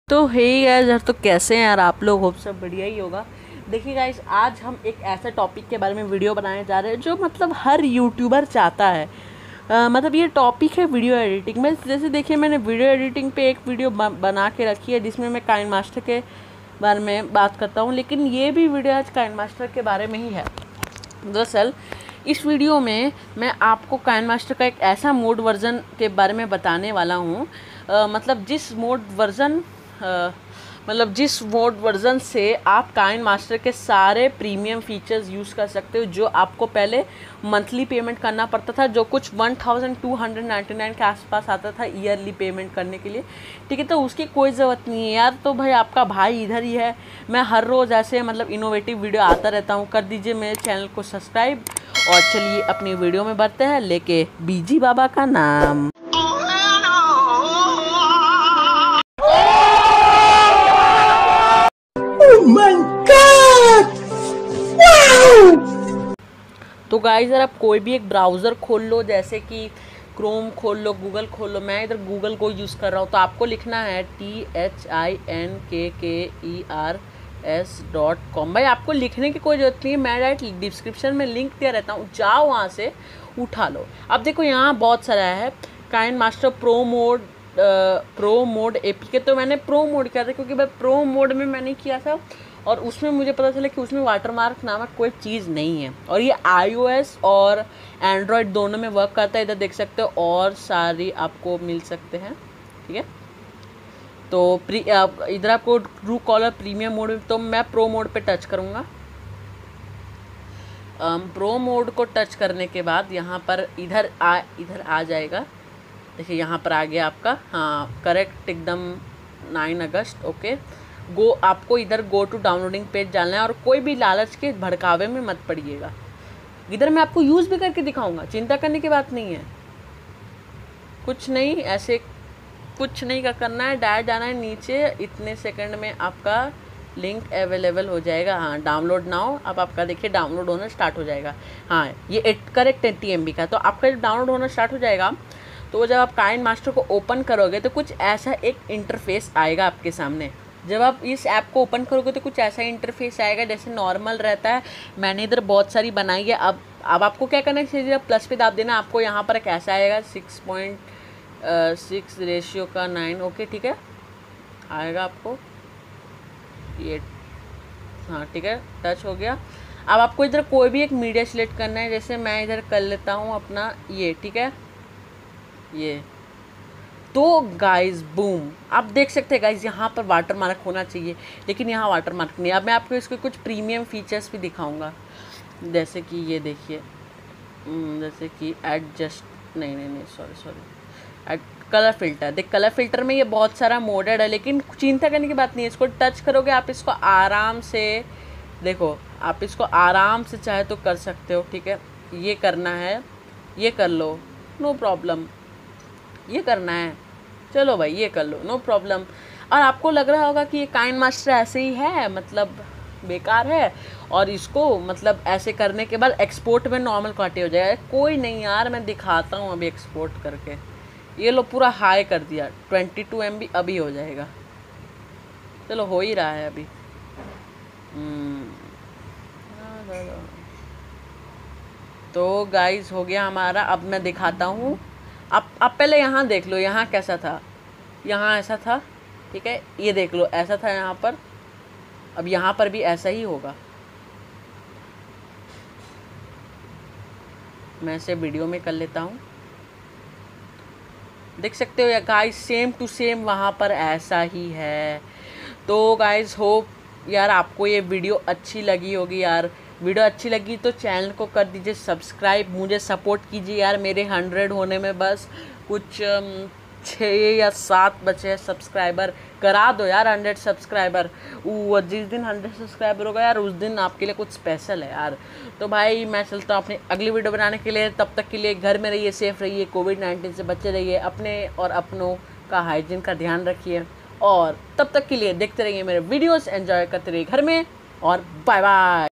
तो hey guys यार, तो कैसे हैं यार आप लोग। होप सब बढ़िया ही होगा। देखिए गाइस, आज हम एक ऐसे टॉपिक के बारे में वीडियो बनाने जा रहे हैं जो मतलब हर यूट्यूबर चाहता है। मतलब ये टॉपिक है वीडियो एडिटिंग में। जैसे देखिए, मैंने वीडियो एडिटिंग पे एक वीडियो बना के रखी है जिसमें मैं काइनमास्टर के बारे में बात करता हूँ, लेकिन ये भी वीडियो आज काइनमास्टर के बारे में ही है। दरअसल इस वीडियो में मैं आपको काइनमास्टर का एक ऐसा मोड वर्ज़न के बारे में बताने वाला हूँ, जिस मोड वर्ज़न से आप काइनमास्टर के सारे प्रीमियम फीचर्स यूज़ कर सकते हो, जो आपको पहले मंथली पेमेंट करना पड़ता था, जो कुछ 1299 के आसपास आता था ईयरली पेमेंट करने के लिए। ठीक है, तो उसकी कोई ज़रूरत नहीं है यार। तो भाई आपका भाई इधर ही है। मैं हर रोज़ ऐसे इनोवेटिव वीडियो आता रहता हूँ। कर दीजिए मेरे चैनल को सब्सक्राइब और चलिए अपनी वीडियो में बढ़ते हैं, लेके बीजी बाबा का नाम। तो गाइस, अगर आप कोई भी एक ब्राउज़र खोल लो, जैसे कि क्रोम खोल लो, गूगल खोल लो। मैं इधर गूगल को यूज़ कर रहा हूँ, तो आपको लिखना है thinkers.com। भाई आपको लिखने की कोई ज़रूरत नहीं है, मैं डायरेक्ट डिस्क्रिप्शन में लिंक दिया रहता हूँ, जाओ वहाँ से उठा लो। अब देखो यहाँ बहुत सारा है काइनमास्टर प्रो मोड एपीके। तो मैंने प्रो मोड किया था क्योंकि भाई प्रो मोड में मैंने किया था और उसमें मुझे पता चला कि उसमें वाटरमार्क नामक कोई चीज़ नहीं है, और ये iOS और एंड्रॉयड दोनों में वर्क करता है। इधर देख सकते हो और सारी आपको मिल सकते हैं। ठीक है, तो इधर आपको ट्रू कॉलर प्रीमियम मोड में, तो मैं प्रो मोड पे टच करूँगा। प्रो मोड को टच करने के बाद यहाँ पर इधर आ जाएगा। देखिए यहाँ पर आ गया आपका, हाँ करेक्ट एकदम 9 अगस्त। ओके, आपको इधर गो टू डाउनलोडिंग पेज डालना है, और कोई भी लालच के भड़कावे में मत पड़िएगा। इधर मैं आपको यूज़ भी करके दिखाऊंगा, चिंता करने की बात नहीं है। कुछ नहीं, ऐसे कुछ नहीं का करना है, डायरेक्ट जाना है नीचे। इतने सेकंड में आपका लिंक अवेलेबल हो जाएगा। हाँ, डाउनलोड नाउ। अब आपका देखिए डाउनलोड होना स्टार्ट हो जाएगा। हाँ, ये करेक्ट 80 MB का। तो आपका जब डाउनलोड होना स्टार्ट हो जाएगा, तो जब आप काइनमास्टर को ओपन करोगे तो कुछ ऐसा एक इंटरफेस आएगा आपके सामने। जब आप इस ऐप को ओपन करोगे तो कुछ ऐसा इंटरफेस आएगा जैसे नॉर्मल रहता है। मैंने इधर बहुत सारी बनाई है। अब आपको क्या करना है, जब प्लस पे दाब देना, आपको यहाँ पर एक ऐसा आएगा 6.6:9। ओके ठीक है, आएगा आपको ये। हाँ ठीक है, टच हो गया। अब आपको इधर कोई भी एक मीडिया सिलेक्ट करना है, जैसे मैं इधर कर लेता हूँ अपना ये। ठीक है, ये तो गाइस बूम, आप देख सकते हैं गाइस यहाँ पर वाटर मार्क होना चाहिए, लेकिन यहाँ वाटर मार्क नहीं। अब मैं आपको इसके कुछ प्रीमियम फीचर्स भी दिखाऊंगा, जैसे कि ये देखिए, जैसे कि एडजस्ट नहीं सॉरी एड कलर फिल्टर। देख, कलर फिल्टर में ये बहुत सारा मोडेड है, लेकिन चिंता करने की बात नहीं है। इसको टच करोगे आप, इसको आराम से देखो, आप इसको आराम से चाहे तो कर सकते हो। ठीक है, ये करना है, ये कर लो, नो प्रॉब्लम। ये करना है, चलो भाई ये कर लो, नो प्रॉब्लम। और आपको लग रहा होगा कि ये काइनमास्टर ऐसे ही है, मतलब बेकार है, और इसको मतलब ऐसे करने के बाद एक्सपोर्ट में नॉर्मल क्वालिटी हो जाएगा। कोई नहीं यार, मैं दिखाता हूँ अभी एक्सपोर्ट करके। ये लो, पूरा हाई कर दिया, 22 MB अभी हो जाएगा। चलो, हो ही रहा है अभी। तो गाइस हो गया हमारा। अब मैं दिखाता हूँ। अब पहले यहाँ देख लो, यहाँ कैसा था, यहाँ ऐसा था। ठीक है, ये देख लो, ऐसा था यहाँ पर। अब यहाँ पर भी ऐसा ही होगा। मैं इसे वीडियो में कर लेता हूँ, देख सकते हो या गाइस, सेम टू सेम वहाँ पर ऐसा ही है। तो गाइस होप यार आपको ये वीडियो अच्छी लगी होगी यार। वीडियो अच्छी लगी तो चैनल को कर दीजिए सब्सक्राइब, मुझे सपोर्ट कीजिए यार। मेरे 100 होने में बस कुछ 6 या 7 बचे हैं सब्सक्राइबर। करा दो यार 100 सब्सक्राइबर। जिस दिन 100 सब्सक्राइबर होगा यार, उस दिन आपके लिए कुछ स्पेशल है यार। तो भाई मैं चलता हूँ अपनी अगली वीडियो बनाने के लिए। तब तक के लिए घर में रहिए, सेफ रहिए, कोविड-19 से बचे रहिए, अपने और अपनों का हाइजीन का ध्यान रखिए, और तब तक के लिए देखते रहिए मेरे वीडियोस, एंजॉय करते रहिए घर में, और बाय बाय।